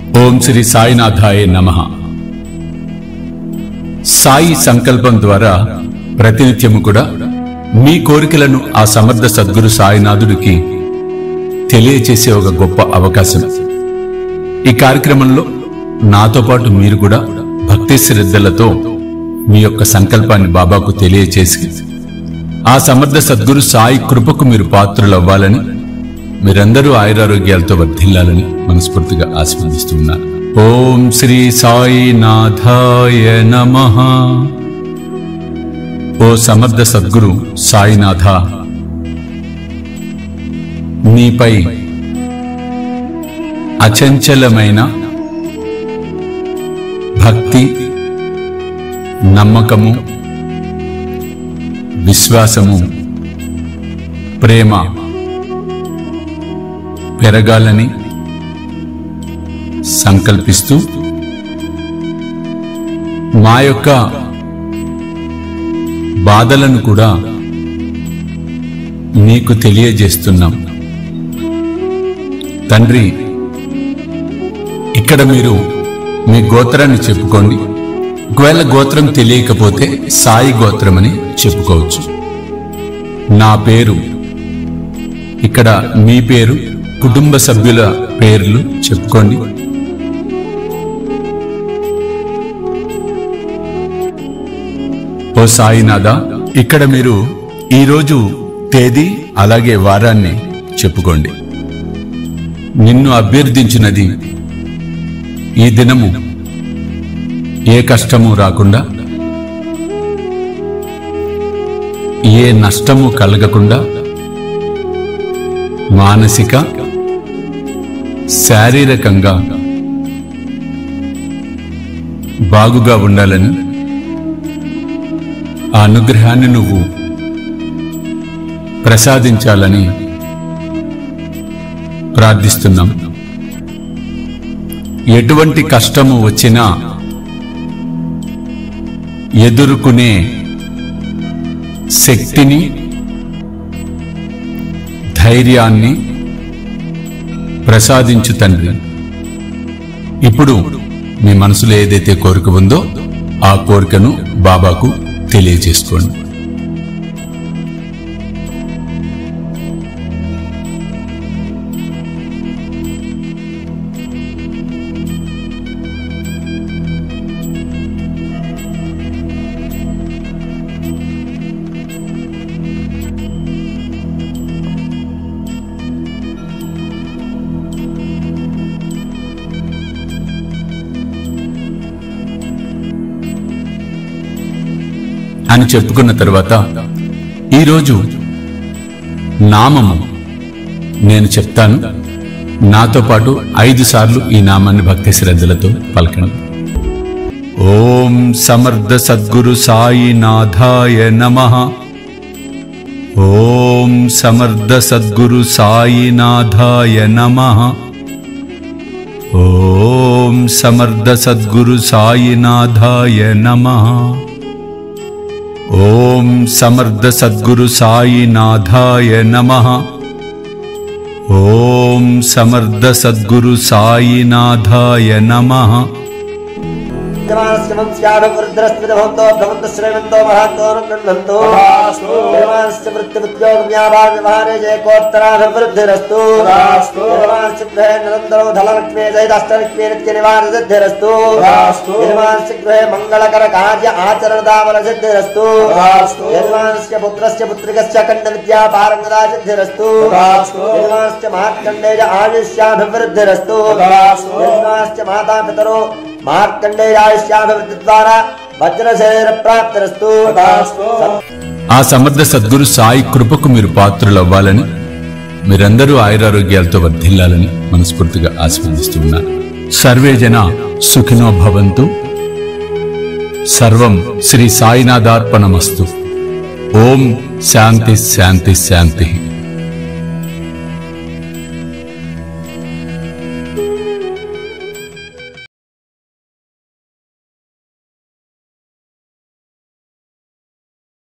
ఓం శ్రీ సాయినాథాయ నమః. సాయి సంకల్పం ద్వారా ప్రతినిత్యము కూడా మీ కోరికలను ఆ సమర్థ సద్గురు సాయినాథుడికి తెలియచేసే ఒక గొప్ప అవకాశం. ఈ కార్యక్రమంలో నాతో పాటు మీరు కూడా భక్తి శ్రద్ధలతో మీ యొక్క సంకల్పాన్ని బాబాకు తెలియచేసి ఆ సమర్థ సద్గురు సాయి కృపకు మీరు పాత్రులవ్వాలని, మీరందరూ ఆయురారోగ్యాలతో వర్ధిల్లాలని మనస్ఫూర్తిగా ఆశీర్వదిస్తున్నాను. ఓం శ్రీ సాయినాథాయ నమః. ఓ సమర్థ సద్గురు సాయినాథ, నీపై అచంచలమైన భక్తి, నమ్మకము, విశ్వాసము, ప్రేమ పెరగాలని సంకల్పిస్తూ మా యొక్క బాధలను కూడా నీకు తెలియజేస్తున్నాం. తండ్రి, ఇక్కడ మీరు మీ గోత్రాన్ని చెప్పుకోండి. ఒకవేళ గోత్రం తెలియకపోతే సాయి గోత్రమని చెప్పుకోవచ్చు. నా పేరు, ఇక్కడ మీ పేరు, కుటుంబ సభ్యుల పేర్లు చెప్పుకోండి. ఓ సాయినాథ, ఇక్కడ మీరు ఈరోజు తేదీ అలాగే వారాన్ని చెప్పుకోండి. నిన్ను అభ్యర్థించినది ఈ దినము ఏ కష్టము రాకుండా, ఏ నష్టము కలగకుండా మానసిక శారీరకంగా బాగుగా ఉండాలని, ఆ అనుగ్రహాన్ని నువ్వు ప్రసాదించాలని ప్రార్థిస్తున్నాం. ఎటువంటి కష్టము వచ్చినా ఎదుర్కొనే శక్తిని, ధైర్యాన్ని ప్రసాదించు తండ్రి. ఇప్పుడు మీ మనసులో ఏదైతే కోరిక ఉందో ఆ కోరికను బాబాకు తెలియజేసుకోండి. అని చెప్పుకున్న తర్వాత ఈరోజు నామము నేను చెప్తాను. నాతో పాటు 5 సార్లు ఈ నామాన్ని భక్తి శ్రద్ధలతో పలకండి. ఓం సమర్థ సద్గురు సాయినాథాయ నమః. ఓం సమర్థ సద్గురు సాయినాథాయ నమః. ఓం సమర్థ సద్గురు సాయినాథాయ నమః. ఓం సమర్థ సద్గురు సాయినాథాయ నమః. ఓం సమర్థ సద్గురు సాయినాథాయ నమః. మంగళకర కార్య ఆచరణదావల సిద్ధిరస్తు. పుత్రస్య పుత్రికస్య కంఠ విద్యా పారంగదా సిద్ధిరస్తు. మార్కండేయ ఆయుష్యాభివృద్ధిరస్తు. మాతా పితరో మార్కండేయాయుష్యాభివృద్ధి ద్వారా వజ్రశరీర ప్రాప్తిరస్తు. ఆ సమర్థ సద్గురు సాయి కృపకు మీరు పాత్రులవ్వాలని, మీరందరూ ఆయురారోగ్యాలతో వర్ధిల్లాలని మనస్ఫూర్తిగా ఆశీర్వదిస్తున్నాను. సర్వే జన సుఖినో భవంతు. సర్వం శ్రీ సాయినాథార్పణమస్తు. ఓం శాంతి శాంతి శాంతి.